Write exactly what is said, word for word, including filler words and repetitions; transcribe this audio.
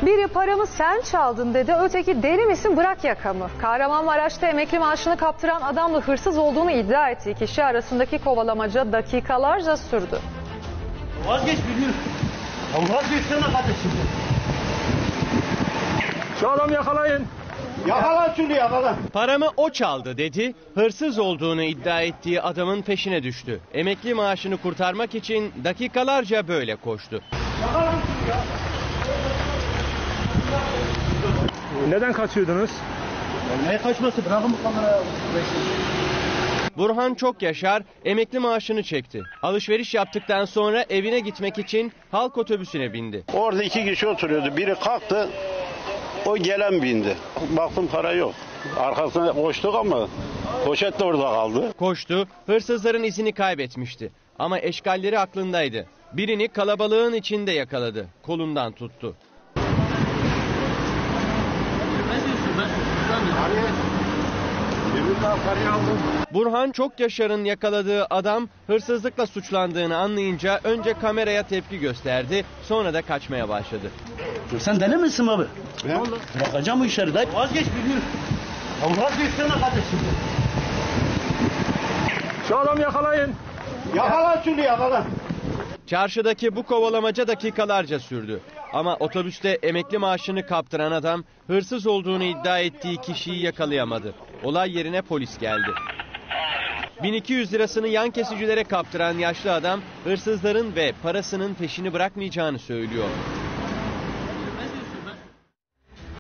Biri paramı sen çaldın dedi, öteki deli misin bırak yakamı. Kahramanmaraş'ta emekli maaşını kaptıran adamla hırsız olduğunu iddia ettiği kişi arasındaki kovalamaca dakikalarca sürdü. Vazgeç biliyorum. Vazgeçsene kardeşim. Şu adamı yakalayın. Yakala şunu yakala. Paramı o çaldı dedi, hırsız olduğunu iddia ettiği adamın peşine düştü. Emekli maaşını kurtarmak için dakikalarca böyle koştu. Yakala şunu ya. Neden kaçıyordunuz? Ne kaçması? Bırakın bu kamerayı. Burhan Çokyaşar emekli maaşını çekti. Alışveriş yaptıktan sonra evine gitmek için halk otobüsüne bindi. Orada iki kişi oturuyordu. Biri kalktı, o gelen bindi. Baktım para yok. Arkasına koştuk ama poşet de orada kaldı. Koştu, hırsızların izini kaybetmişti. Ama eşkalleri aklındaydı. Birini kalabalığın içinde yakaladı. Kolundan tuttu. Burhan Çokyaşar'ın yakaladığı adam hırsızlıkla suçlandığını anlayınca önce kameraya tepki gösterdi, sonra da kaçmaya başladı. Sen deli misin abi? Ne oldu? Bırakacağım bu işleri de. Vazgeç biliyorum. Vazgeçsene kardeşim. Şu adamı yakalayın. Yakala şunu yakala. Çarşıdaki bu kovalamaca dakikalarca sürdü. Ama otobüste emekli maaşını kaptıran adam hırsız olduğunu iddia ettiği kişiyi yakalayamadı. Olay yerine polis geldi. bin iki yüz lirasını yan kesicilere kaptıran yaşlı adam hırsızların ve parasının peşini bırakmayacağını söylüyor.